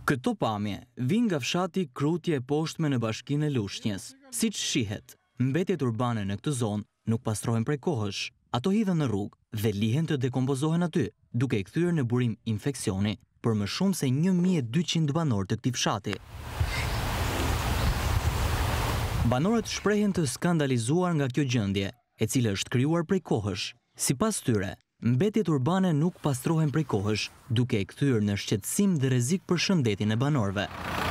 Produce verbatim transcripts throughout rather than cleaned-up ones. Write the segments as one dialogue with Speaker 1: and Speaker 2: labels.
Speaker 1: Këto pamje vijnë nga fshati Krutje e Poshtme në bashkinë e Lushnjës. Siç shihet, mbetjet urbane në këtë zonë nuk pastrohen prej kohësh. Ato hidhen në rrugë dhe lihen të dekompozohen aty, duke i kthyer në burim infeksioni për më shumë se një mijë e dyqind banorë të këtij fshati. Banorët shprehen të skandalizuar nga kjo gjendje, e cila është krijuar prej kohësh. Sipas tyre, mbetjet urbane nuk pastrohen prej kohësh, duke e kthyer në shqetësim dhe rrezik për shëndetin e banorëve.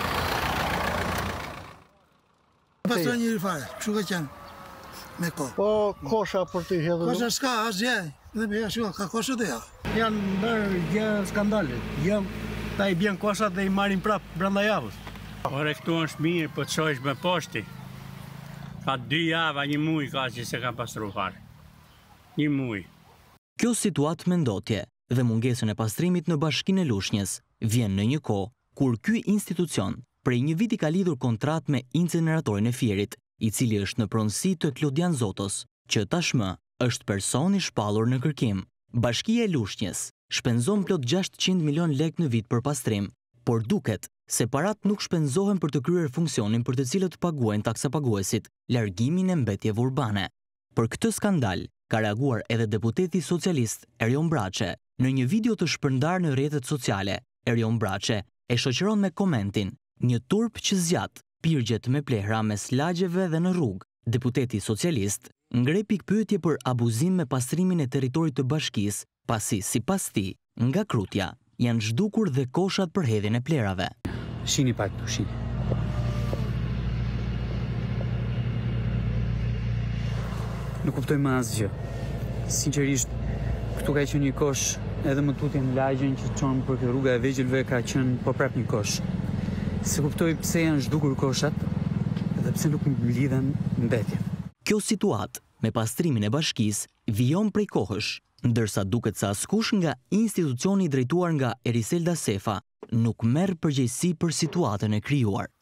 Speaker 2: Pastroj njëri fare, kështu ka qenë me kohë.
Speaker 3: Po kosha për të hedhur.
Speaker 2: Kosha s'ka asgjë. Dhe me ashtu ka kosha dhe ja.
Speaker 3: Janë bërë gjë skandale. Jam ta i bjen koshat dhe i marrin prap brenda javës.
Speaker 4: Ore këtu është mirë, po të shojsh me poshti. Ka dy java, një muj ka që se ka pastru fare. Një muj.
Speaker 1: Kjo situatë mendotje dhe mungesën e pastrimit në bashkinë e Lushnjës vjen në një kohë kur ky institucion prej një viti ka lidhur kontratë me inceneratorin e Fierit, i cili është në pronësi të Klodian Zotos, që tashmë është person i shpallur në kërkim. Bashkia e Lushnjës shpenzon plot gjashtëqind milion lekë në vit për pastrim, por duket se parat nuk shpenzohen për të kryer funksionin për të cilët paguajnë taksapaguesit, largimin e mbetjeve urbane. Për këtë skandal ka reaguar edhe deputeti socialist Erion Braçe. Në një video të shpërndar në rrjetet sociale, Erion Braçe e shoqëron me komentin: "Një turp që zgjat pirgjet me plehra mes lagjeve dhe në rrugë." Deputeti socialist ngre pikpyetje për abuzim me pastrimin e territorit të bashkisë, pasi sipas tij, nga Krutja janë zhdukur dhe koshat për hedhjen e plerave.
Speaker 5: Shini pak tu, shini. Nuk kuptoj më asgjë. Sinqerisht, këtu ka qenë një kosh edhe më tutje në lagjen që çon për këtë rruga e vegjëlve ka qenë po prap një kosh. Se kuptoj pse janë zhdukur koshat dhe pse nuk mblidhen mbetjet.
Speaker 1: Kjo situatë me pastrimin e bashkisë vijon prej kohësh, ndërsa duket se askush nga institucioni drejtuar nga Eriselda Sefa nuk merr përgjegjësi për situatën e krijuar.